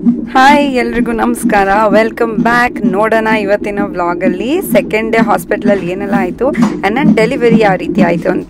Hi ಎಲ್ರಿಗೂ ನಮಸ್ಕಾರ, welcome back. ನೋಡೋಣ ಇವತ್ತಿನ ವ್ಲಾಗಲ್ಲಿ ಸೆಕೆಂಡ್ ಡೇ ಹಾಸ್ಪಿಟಲಲ್ಲಿ ಏನೆಲ್ಲ ಆಯಿತು ಆ್ಯಂಡ್ ನನ್ನ ಡೆಲಿವರಿ ಯಾವ ರೀತಿ ಆಯಿತು ಅಂತ.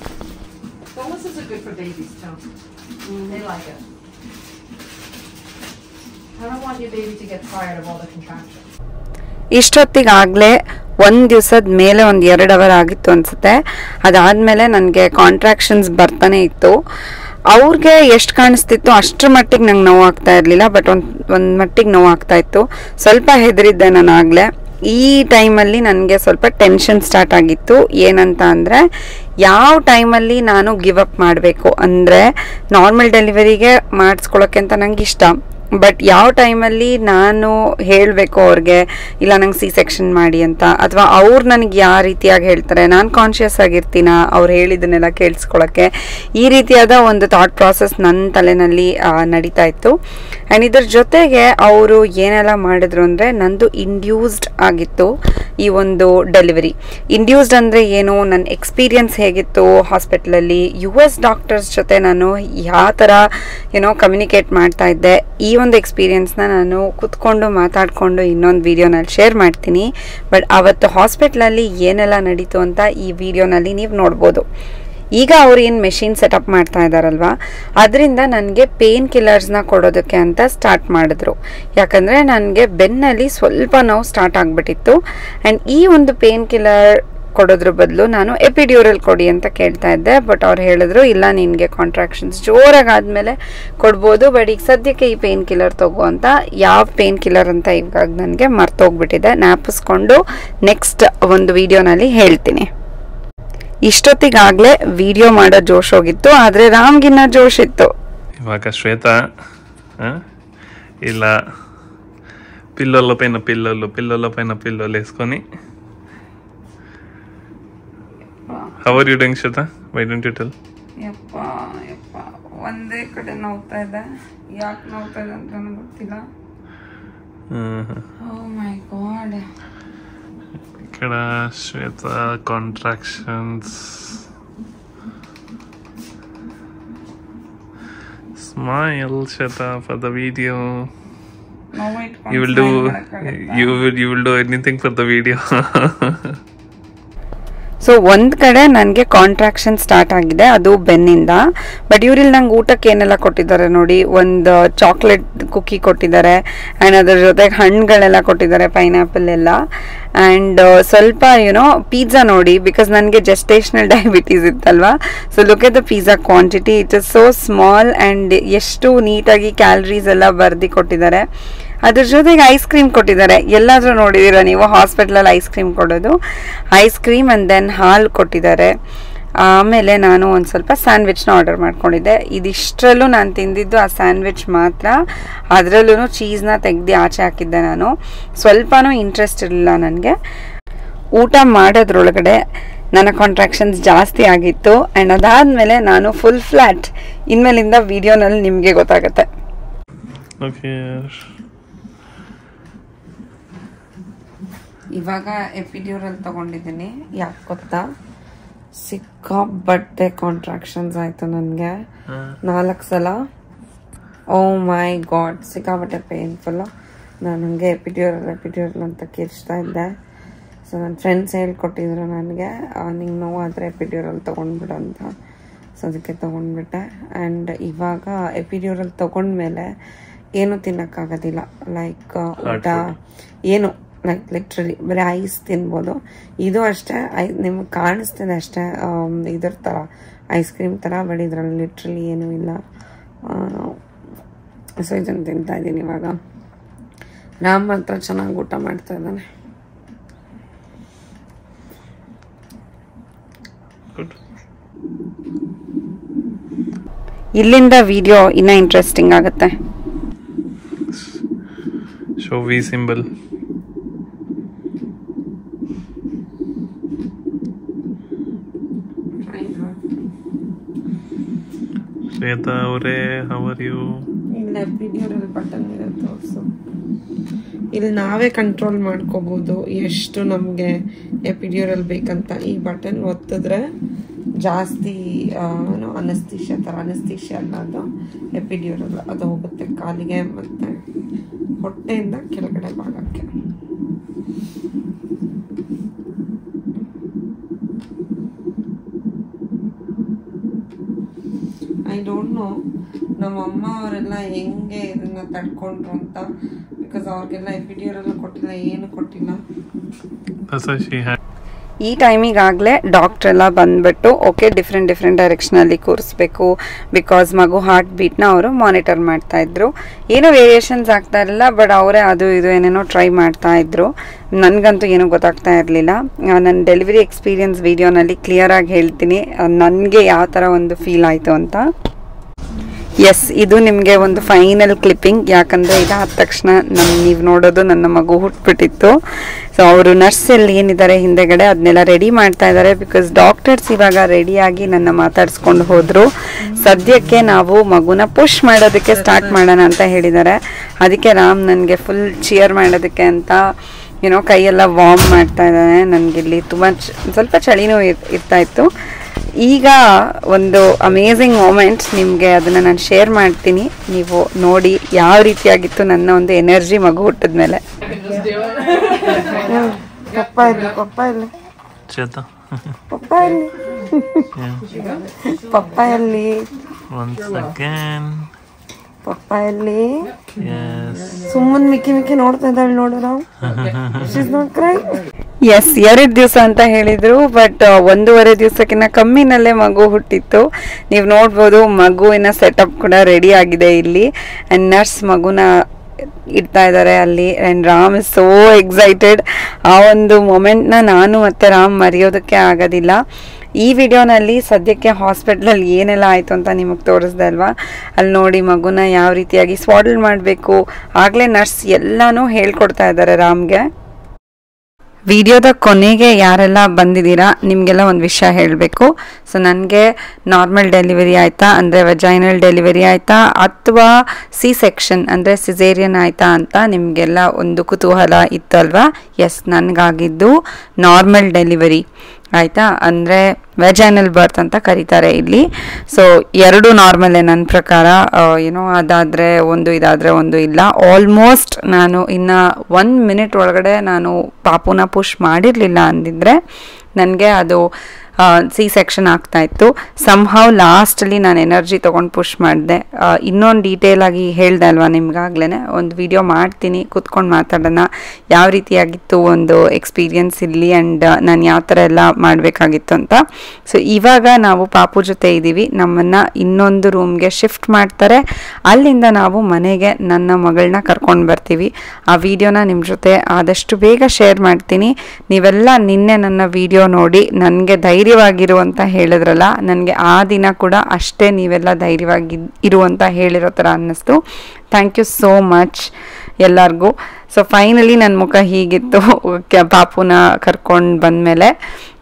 ಇಷ್ಟೊತ್ತಿಗಾಗಲೇ ಒಂದು ದಿವಸದ ಮೇಲೆ ಒಂದು 2 ಅವರ್ ಆಗಿತ್ತು ಅನಿಸುತ್ತೆ. ಅದಾದಮೇಲೆ ನನಗೆ ಕಾಂಟ್ರಾಕ್ಷನ್ಸ್ ಬರ್ತಾನೆ ಇತ್ತು. ಅವ್ರಿಗೆ ಎಷ್ಟು ಕಾಣಿಸ್ತಿತ್ತು ಅಷ್ಟರ ಮಟ್ಟಿಗೆ ನಂಗೆ ನೋವು ಆಗ್ತಾ ಇರಲಿಲ್ಲ, ಬಟ್ ಒಂದು ಮಟ್ಟಿಗೆ ನೋವು ಆಗ್ತಾ ಇತ್ತು. ಸ್ವಲ್ಪ ಹೆದರಿದ್ದೆ ನಾನು ಆಗಲೇ. ಈ ಟೈಮಲ್ಲಿ ನನಗೆ ಸ್ವಲ್ಪ ಟೆನ್ಷನ್ ಸ್ಟಾರ್ಟ್ ಆಗಿತ್ತು. ಏನಂತ ಅಂದರೆ ಯಾವ ಟೈಮಲ್ಲಿ ನಾನು ಗಿವ್ ಅಪ್ ಮಾಡಬೇಕು ಅಂದರೆ, ನಾರ್ಮಲ್ ಡೆಲಿವರಿಗೆ ಮಾಡಿಸ್ಕೊಳ್ಳೋಕ್ಕೆ ಅಂತ ನಂಗೆ ಇಷ್ಟ, ಬಟ್ ಯಾವ ಟೈಮಲ್ಲಿ ನಾನು ಹೇಳಬೇಕು ಅವ್ರಿಗೆ ಇಲ್ಲ ನಂಗೆ ಸಿ ಸೆಕ್ಷನ್ ಮಾಡಿ ಅಂತ, ಅಥವಾ ಅವ್ರು ನನಗೆ ಯಾವ ರೀತಿಯಾಗಿ ಹೇಳ್ತಾರೆ, ನಾನು ಕಾನ್ಷಿಯಸ್ ಆಗಿರ್ತೀನ ಅವ್ರು ಹೇಳಿದ್ದನ್ನೆಲ್ಲ ಕೇಳಿಸ್ಕೊಳ್ಳೋಕ್ಕೆ, ಈ ರೀತಿಯಾದ ಒಂದು ಥಾಟ್ ಪ್ರಾಸೆಸ್ ನನ್ನ ತಲೆಯಲ್ಲಿ ನಡೀತಾ ಇತ್ತು. ಆ್ಯಂಡ್ ಇದ್ರ ಜೊತೆಗೆ ಅವರು ಏನೆಲ್ಲ ಮಾಡಿದ್ರು ಅಂದರೆ, ನಂದು ಇಂಡ್ಯೂಸ್ಡ್ ಆಗಿತ್ತು ಈ ಒಂದು ಡೆಲಿವರಿ. ಇಂಡ್ಯೂಸ್ಡ್ ಅಂದರೆ ಏನು, ನನ್ನ ಎಕ್ಸ್ಪೀರಿಯನ್ಸ್ ಹೇಗಿತ್ತು ಹಾಸ್ಪಿಟ್ಲಲ್ಲಿ, US ಡಾಕ್ಟರ್ಸ್ ಜೊತೆ ನಾನು ಯಾವ ಥರ ಕಮ್ಯುನಿಕೇಟ್ ಮಾಡ್ತಾ ಇದ್ದೆ, ಈ ಒಂದು ಎಕ್ಸ್ಪೀರಿಯನ್ಸ್ನ ನಾನು ಕೂತ್ಕೊಂಡು ಮಾತಾಡಿಕೊಂಡು ಇನ್ನೊಂದು ವಿಡಿಯೋನಲ್ಲಿ ಶೇರ್ ಮಾಡ್ತೀನಿ. ಬಟ್ ಅವತ್ತು ಹಾಸ್ಪಿಟ್ಲಲ್ಲಿ ಏನೆಲ್ಲ ನಡೀತು ಅಂತ ಈ ವಿಡಿಯೋನಲ್ಲಿ ನೀವು ನೋಡ್ಬೋದು. ಈಗ ಅವ್ರು ಏನು ಮೆಷಿನ್ ಸೆಟಪ್ ಮಾಡ್ತಾ ಇದ್ದಾರಲ್ವ, ಅದರಿಂದ ನನಗೆ ಪೇನ್ ಕಿಲ್ಲರ್ಸ್ನ ಕೊಡೋದಕ್ಕೆ ಅಂತ ಸ್ಟಾರ್ಟ್ ಮಾಡಿದ್ರು. ಯಾಕಂದರೆ ನನಗೆ ಬೆನ್ನಲ್ಲಿ ಸ್ವಲ್ಪ ನೋವು ಸ್ಟಾರ್ಟ್ ಆಗಿಬಿಟ್ಟಿತ್ತು. ಆ್ಯಂಡ್ ಈ ಒಂದು ಪೇನ್ ಕಿಲ್ಲರ್ ಕೊಡೋದ್ರ ಬದಲು ನಾನು ಎಪಿಡ್ಯೂರಲ್ ಕೊಡಿ ಅಂತ ಕೇಳ್ತಾ ಇದ್ದೆ. ಬಟ್ ಅವ್ರು ಹೇಳಿದ್ರು ಇಲ್ಲ, ನಿನಗೆ ಕಾಂಟ್ರಾಕ್ಷನ್ಸ್ ಜೋರಾಗಾದ್ಮೇಲೆ ಕೊಡ್ಬೋದು, ಬಟ್ ಈಗ ಸದ್ಯಕ್ಕೆ ಈ ಪೇನ್ ಕಿಲ್ಲರ್ ತಗೋ ಅಂತ. ಯಾವ ಪೇನ್ ಕಿಲ್ಲರ್ ಅಂತ ಇವಾಗ ನನಗೆ ಮರ್ತೋಗ್ಬಿಟ್ಟಿದೆ, ಜ್ಞಾಪಿಸ್ಕೊಂಡು ನೆಕ್ಸ್ಟ್ ಒಂದು ವಿಡಿಯೋನಲ್ಲಿ ಹೇಳ್ತೀನಿ. ಇಷ್ಟೊತ್ತಿಗಾಗಲೇ ವಿಡಿಯೋ ಮಾಡೋ ಜೋಶ್ ಹೋಗಿತ್ತು, ಆದರೆ ರಾಮ್ಗಿನ್ನ ಜೋಶ್ ಇತ್ತು. ಇವಾಗ ಶ್ವೇತಾ ಇಲ್ಲ పిల్లల పైన పిల్లలు వేసుకొని. How are you doing, Shweta? Why don't you tell? ಯಪ್ಪ ಒಂದೇ ಕಡೆ ನೋವ್ತಾ ಇದೆ, ಯಾಕೆ ನೋವ್ತಾ ಇದೆ ಅಂತ ನನಗೆ ಗೊತ್ತಿಲ್ಲ. Oh my God. ఇక్కడ Shweta contractions. Smile, Shweta, for the video. No, wait, you will do anything for the video. So ಒಂದು ಕಡೆ ನನಗೆ ಕಾಂಟ್ರಾಕ್ಷನ್ ಸ್ಟಾರ್ಟ್ ಆಗಿದೆ, ಅದು ಬೆನ್ನಿಂದ. ಬಟ್ ಇವರಲ್ಲಿ ನಂಗೆ ಊಟಕ್ಕೆ ಏನೆಲ್ಲ ಕೊಟ್ಟಿದ್ದಾರೆ ನೋಡಿ, ಒಂದು ಚಾಕ್ಲೇಟ್ ಕುಕ್ಕಿ ಕೊಟ್ಟಿದ್ದಾರೆ, ಆ್ಯಂಡ್ ಅದ್ರ ಜೊತೆಗೆ ಹಣ್ಣುಗಳೆಲ್ಲ ಕೊಟ್ಟಿದ್ದಾರೆ, ಪೈನಾಪಲ್ ಎಲ್ಲ, ಆ್ಯಂಡ್ ಸ್ವಲ್ಪ ಪಿಜ್ಜಾ ನೋಡಿ, ಬಿಕಾಸ್ ನನಗೆ ಜೆಸ್ಟೇಷನಲ್ ಡಯಾಬಿಟೀಸ್ ಇತ್ತಲ್ವಾ. So look at the pizza quantity, it is so small and ಎಷ್ಟು ನೀಟಾಗಿ ಕ್ಯಾಲರೀಸ್ ಎಲ್ಲ ಬರ್ದು ಕೊಟ್ಟಿದ್ದಾರೆ. ಅದ್ರ ಜೊತೆಗೆ ಐಸ್ ಕ್ರೀಮ್ ಕೊಟ್ಟಿದ್ದಾರೆ. ಎಲ್ಲಾದರೂ ನೋಡಿದ್ದೀರಾ ನೀವು ಹಾಸ್ಪಿಟ್ಲಲ್ಲಿ ಐಸ್ ಕ್ರೀಮ್ ಕೊಡೋದು, ಐಸ್ ಕ್ರೀಮ್ ಆ್ಯಂಡ್ ದೆನ್ ಹಾಲು ಕೊಟ್ಟಿದ್ದಾರೆ. ಆಮೇಲೆ ನಾನು ಒಂದು ಸ್ವಲ್ಪ ಸ್ಯಾಂಡ್ವಿಚ್ನ ಆರ್ಡರ್ ಮಾಡ್ಕೊಂಡಿದ್ದೆ. ಇದಿಷ್ಟರಲ್ಲೂ ನಾನು ತಿಂದಿದ್ದು ಆ ಸ್ಯಾಂಡ್ವಿಚ್ ಮಾತ್ರ, ಅದರಲ್ಲೂ ಚೀಸ್ನ ತೆಗೆದು ಆಚೆ ಹಾಕಿದ್ದೆ ನಾನು. ಸ್ವಲ್ಪನೂ ಇಂಟ್ರೆಸ್ಟ್ ಇರಲಿಲ್ಲ ನನಗೆ. ಊಟ ಮಾಡೋದ್ರೊಳಗಡೆ ನನ್ನ ಕಾಂಟ್ರಾಕ್ಷನ್ಸ್ ಜಾಸ್ತಿ ಆಗಿತ್ತು, ಆ್ಯಂಡ್ ಅದಾದಮೇಲೆ ನಾನು ಫುಲ್ ಫ್ಲ್ಯಾಟ್. ಇನ್ಮೇಲಿಂದ ವಿಡಿಯೋನಲ್ಲಿ ನಿಮಗೆ ಗೊತ್ತಾಗುತ್ತೆ. ಇವಾಗ ಎಪಿಡ್ಯೂರಲ್ ತಗೊಂಡಿದ್ದೀನಿ. ಯಾಕೆ ಗೊತ್ತಾ, ಸಿಕ್ಕಾಪಟ್ಟೆ ಕಾಂಟ್ರಾಕ್ಷನ್ಸ್ ಆಯಿತು ನನಗೆ 4 ಸಲ. ಓ ಮೈ ಗಾಡ್, ಸಿಕ್ಕಾಪಟ್ಟೆ ಪೇನ್ಫುಲ್ಲು. ನಾನು ನನಗೆ ಎಪಿಡ್ಯೂರಲ್ ಅಂತ ಕಿರ್ಚ್ತಾ ಇದ್ದೆ. ಸೊ ನನ್ನ ಫ್ರೆಂಡ್ಸ್ ಹೇಳ್ಕೊಟ್ಟಿದ್ರು ನನಗೆ, ನಿಂಗೆ ನೋವಾದರೆ ಎಪಿಡ್ಯೂರಲ್ ತೊಗೊಂಡ್ಬಿಡು ಅಂತ. ಸೊ ಅದಕ್ಕೆ ತೊಗೊಂಡ್ಬಿಟ್ಟೆ. ಆ್ಯಂಡ್ ಇವಾಗ ಎಪಿಡ್ಯೂರಲ್ ತೊಗೊಂಡ್ಮೇಲೆ ಏನೂ ತಿನ್ನೋಕ್ಕಾಗೋದಿಲ್ಲ, ಲೈಕ್ ಊಟ ಏನು, ಲೈಕ್ ಲಿಟ್ರಲಿ ಬರೀ ಐಸ್ ತಿನ್ಬೋದು. ಇದು ಅಷ್ಟೇ, ನಿಮಗೆ ಕಾಣಿಸ್ತಿದೆ ಅಷ್ಟೇ ಇದ್ರ ಥರ ಐಸ್ ಕ್ರೀಮ್ ಥರ, ಬಟ್ ಇದರಲ್ಲಿ ಲಿಟ್ರಲಿ ಏನೂ ಇಲ್ಲ. ಸೊ ಇದನ್ನು ತಿಂತಾ ಇದ್ದೀನಿ ಇವಾಗ. ರಾಮ್ ಮಾತ್ರ ಚೆನ್ನಾಗಿ ಊಟ ಮಾಡ್ತಾ ಇದ್ದಾನೆ. ಇಲ್ಲಿಂದ ವಿಡಿಯೋ ಇನ್ನೂ ಇಂಟ್ರೆಸ್ಟಿಂಗ್ ಆಗುತ್ತೆ. Show V symbol. ಶ್ವೇತಾ ಅವರೇ, ಹೌ ಆರ್ ಯು? ಇಲ್ಲ ಎಪಿಡ್ಯೂರಲ್ ಬಟನ್ ಇದೆ, ತೋರಿಸು. ಇಲ್ಲಿ ನಾವೇ ಕಂಟ್ರೋಲ್ ಮಾಡ್ಕೋಬಹುದು ಎಷ್ಟು ನಮಗೆ ಎಪಿಡ್ಯೂರಲ್ ಬೇಕಂತ. ಈ ಬಟನ್ ಒತ್ತಿದ್ರೆ ಜಾಸ್ತಿ ಅನಸ್ತೀಶಿಯಾ ಥರ ಅನಸ್ತೀಶಿಯಾ ಅಲ್ಲ, ಅದು ಎಪಿಡ್ಯೂರಲ್, ಅದು ಹೋಗುತ್ತೆ ಕಾಲಿಗೆ ಮತ್ತು ಹೊಟ್ಟೆಯಿಂದ ಕೆಳಗಡೆ ಭಾಗಕ್ಕೆ. ಐ ಡೋಂಟ್ ನೋ ನಮ್ಮ ಅಮ್ಮ ಅವರೆಲ್ಲ ಹೆಂಗೆ ಇದನ್ನ ತಡ್ಕೊಂಡ್ರು ಅಂತ, ಬಿಕಾಸ್ ಅವ್ರಿಗೆಲ್ಲ ಎಪಿಡ್ಯೂರಲ್ ಕೊಟ್ಟಿಲ್ಲ, ಏನು ಕೊಟ್ಟಿಲ್ಲ. ಈ ಟೈಮಿಗಾಗಲೇ ಡಾಕ್ಟ್ರೆಲ್ಲ ಬಂದುಬಿಟ್ಟು ಓಕೆ ಡಿಫ್ರೆಂಟ್ ಡೈರೆಕ್ಷನಲ್ಲಿ ಕೂರಿಸ್ಬೇಕು, ಬಿಕಾಸ್ ಮಗು ಹಾರ್ಟ್ ಬೀಟ್ನ ಅವರು ಮಾನಿಟರ್ ಮಾಡ್ತಾಯಿದ್ರು. ಏನೋ ವೇರಿಯೇಷನ್ಸ್ ಆಗ್ತಾ ಇರಲಿಲ್ಲ, ಬಟ್ ಅವರೇ ಅದು ಇದು ಏನೇನೋ ಟ್ರೈ ಮಾಡ್ತಾಯಿದ್ರು. ನನಗಂತೂ ಏನೂ ಗೊತ್ತಾಗ್ತಾ ಇರಲಿಲ್ಲ. ನನ್ನ ಡೆಲಿವರಿ ಎಕ್ಸ್ಪೀರಿಯನ್ಸ್ ವೀಡಿಯೋನಲ್ಲಿ ಕ್ಲಿಯರಾಗಿ ಹೇಳ್ತೀನಿ ನನಗೆ ಯಾವ ಥರ ಒಂದು ಫೀಲ್ ಆಯಿತು ಅಂತ. ಎಸ್, ಇದು ನಿಮಗೆ ಒಂದು ಫೈನಲ್ ಕ್ಲಿಪ್ಪಿಂಗ್, ಯಾಕಂದರೆ ಇದಾದ ತಕ್ಷಣ ನೀವು ನೋಡೋದು ನನ್ನ ಮಗು ಹುಟ್ಬಿಟ್ಟಿತ್ತು. ಸೊ ಅವರು ನರ್ಸಲ್ಲಿ ಏನಿದ್ದಾರೆ ಹಿಂದೆಗಡೆ ಅದನ್ನೆಲ್ಲ ರೆಡಿ ಮಾಡ್ತಾ ಇದ್ದಾರೆ, ಬಿಕಾಸ್ ಡಾಕ್ಟರ್ಸ್ ಇವಾಗ ರೆಡಿಯಾಗಿ ನನ್ನ ಮಾತಾಡಿಸ್ಕೊಂಡು ಹೋದರು. ಸದ್ಯಕ್ಕೆ ನಾವು ಮಗುನ ಪುಷ್ ಮಾಡೋದಕ್ಕೆ ಸ್ಟಾರ್ಟ್ ಮಾಡೋಣ ಅಂತ ಹೇಳಿದ್ದಾರೆ. ಅದಕ್ಕೆ ರಾಮ್ ನನಗೆ ಫುಲ್ ಚಿಯರ್ ಮಾಡೋದಕ್ಕೆ ಅಂತ ಕೈಯೆಲ್ಲ ವಾರ್ಮ್ ಮಾಡ್ತಾ ಇದ್ದಾನೆ. ನನಗಿಲ್ಲಿ ತುಂಬ ಸ್ವಲ್ಪ ಚಳಿನೂ ಇರ್ತಾಯಿತ್ತು. ಈಗ ಒಂದು ಅಮೇಝಿಂಗ್ ಮೂಮೆಂಟ್ ನಿಮಗೆ ಅದನ್ನು ನಾನು ಶೇರ್ ಮಾಡ್ತೀನಿ, ನೀವು ನೋಡಿ ಯಾವ ರೀತಿಯಾಗಿತ್ತು ನನ್ನ ಒಂದು ಎನರ್ಜಿ ಮಗು ಹುಟ್ಟಿದ ಮೇಲೆ. ಪಪ್ಪಾಯಲ್ಲಿ ಸುಮ್ಮನೆ ಮಿಕ್ಕಿ ನೋಡ್ತಾ ಇದ್ದಾಳೆ ನೋಡು ನಾವು. ಎಸ್, 2 ದಿವಸ ಅಂತ ಹೇಳಿದ್ರು, ಬಟ್ 1.5 ದಿವಸಕ್ಕಿಂತ ಕಮ್ಮಿನಲ್ಲೇ ಮಗು ಹುಟ್ಟಿತ್ತು. ನೀವು ನೋಡ್ಬೋದು ಮಗುವಿನ ಸೆಟಪ್ ಕೂಡ ರೆಡಿ ಆಗಿದೆ ಇಲ್ಲಿ. ಆ್ಯಂಡ್ ನರ್ಸ್ ಮಗುನ ಇಡ್ತಾ ಇದ್ದಾರೆ ಅಲ್ಲಿ. And Ram is so excited. ಆ ಒಂದು ಮೊಮೆಂಟ್ನ ನಾನು ಮತ್ತು ರಾಮ್ ಮರೆಯೋದಕ್ಕೆ ಆಗೋದಿಲ್ಲ. ಈ ವಿಡಿಯೋನಲ್ಲಿ ಸದ್ಯಕ್ಕೆ ಹಾಸ್ಪಿಟ್ಲಲ್ಲಿ ಏನೆಲ್ಲ ಆಯಿತು ಅಂತ ನಿಮಗೆ ತೋರಿಸ್ದೆ ಅಲ್ವಾ, ಅಲ್ಲಿ ನೋಡಿ ಮಗುನ ಯಾವ ರೀತಿಯಾಗಿ ಸ್ವಾಡಲ್ ಮಾಡಬೇಕು ಆಗಲೇ ನರ್ಸ್ ಎಲ್ಲನೂ ಹೇಳ್ಕೊಡ್ತಾ ಇದ್ದಾರೆ ರಾಮ್ಗೆ. ವಿಡಿಯೋದ ಕೊನೆಗೆ ಯಾರೆಲ್ಲ ಬಂದಿದ್ದೀರಾ ನಿಮಗೆಲ್ಲ ಒಂದು ವಿಷಯ ಹೇಳಬೇಕು. ಸೊ ನನಗೆ ನಾರ್ಮಲ್ ಡೆಲಿವರಿ ಆಯಿತಾ ಅಂದರೆ ವೆಜೈನಲ್ ಡೆಲಿವರಿ ಆಯಿತಾ ಅಥವಾ ಸಿ ಸೆಕ್ಷನ್ ಅಂದರೆ ಸಿಸೇರಿಯನ್ ಆಯಿತಾ ಅಂತ ನಿಮಗೆಲ್ಲ ಒಂದು ಕುತೂಹಲ ಇತ್ತು ಅಲ್ವಾ. ಎಸ್, ನನಗಾಗಿದ್ದು ನಾರ್ಮಲ್ ಡೆಲಿವರಿ ಆಯಿತಾ, ಅಂದರೆ ವೆಜೈನಲ್ ಬರ್ತ್ ಅಂತ ಕರೀತಾರೆ ಇಲ್ಲಿ. ಸೊ 2 ನಾರ್ಮಲೇ ನನ್ನ ಪ್ರಕಾರ. ಅದಾದರೆ ಒಂದು, ಇದಾದರೆ ಒಂದು ಇಲ್ಲ. ಆಲ್ಮೋಸ್ಟ್ ನಾನು ಇನ್ನು 1 ಮಿನಿಟ್ ಒಳಗಡೆ ನಾನು ಪಾಪುನ ಪುಷ್ ಮಾಡಿರಲಿಲ್ಲ ಅಂದಿದ್ರೆ ನನಗೆ ಅದು ಸಿ ಸೆಕ್ಷನ್ ಆಗ್ತಾಯಿತ್ತು. ಸಮ್ಹೌ ಲಾಸ್ಟಲ್ಲಿ ನಾನು ಎನರ್ಜಿ ತೊಗೊಂಡು ಪುಷ್ ಮಾಡಿದೆ. ಇನ್ನೊಂದು ಡೀಟೇಲಾಗಿ ಹೇಳ್ದೆ ಅಲ್ವಾ ನಿಮ್ಗಾಗ್ಲೇ, ಒಂದು ವಿಡಿಯೋ ಮಾಡ್ತೀನಿ, ಕೂತ್ಕೊಂಡು ಮಾತಾಡೋಣ ಯಾವ ರೀತಿಯಾಗಿತ್ತು ಒಂದು ಎಕ್ಸ್ಪೀರಿಯನ್ಸ್ ಇಲ್ಲಿ ಆ್ಯಂಡ್ ನಾನು ಯಾವ ಥರ ಎಲ್ಲ ಮಾಡಬೇಕಾಗಿತ್ತು ಅಂತ. ಸೊ ಇವಾಗ ನಾವು ಪಾಪು ಜೊತೆ ಇದ್ದೀವಿ. ನಮ್ಮನ್ನು ಇನ್ನೊಂದು ರೂಮ್ಗೆ ಶಿಫ್ಟ್ ಮಾಡ್ತಾರೆ. ಅಲ್ಲಿಂದ ನಾವು ಮನೆಗೆ ನನ್ನ ಮಗಳನ್ನ ಕರ್ಕೊಂಡು ಬರ್ತೀವಿ. ಆ ವಿಡಿಯೋನ ನಿಮ್ಮ ಜೊತೆ ಆದಷ್ಟು ಬೇಗ ಶೇರ್ ಮಾಡ್ತೀನಿ. ನೀವೆಲ್ಲ ನಿನ್ನೆ ನನ್ನ ವಿಡಿಯೋ ನೋಡಿ ನನಗೆ ಧೈರ್ಯವಾಗಿರು ಅಂತ ಹೇಳಿದ್ರಲ್ಲ, ನನಗೆ ಆ ದಿನ ಕೂಡ ಅಷ್ಟೇ ನೀವೆಲ್ಲ ಧೈರ್ಯವಾಗಿ ಇರು ಅಂತ ಹೇಳಿರೋ ಥರ ಅನ್ನಿಸ್ತು. ಥ್ಯಾಂಕ್ ಯು ಸೋ ಮಚ್ ಎಲ್ಲರಿಗೂ. ಸೊ ಫೈನಲಿ ನನ್ನ ಮುಖ ಹೀಗಿತ್ತು ಪಾಪುನ ಕರ್ಕೊಂಡು ಬಂದಮೇಲೆ.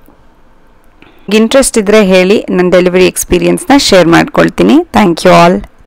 ಇಂಟ್ರೆಸ್ಟ್ ಇದ್ದರೆ ಹೇಳಿ, ನನ್ನ ಡೆಲಿವರಿ ಎಕ್ಸ್ಪೀರಿಯನ್ಸ್ನ ಶೇರ್ ಮಾಡ್ಕೊಳ್ತೀನಿ. Thank you all.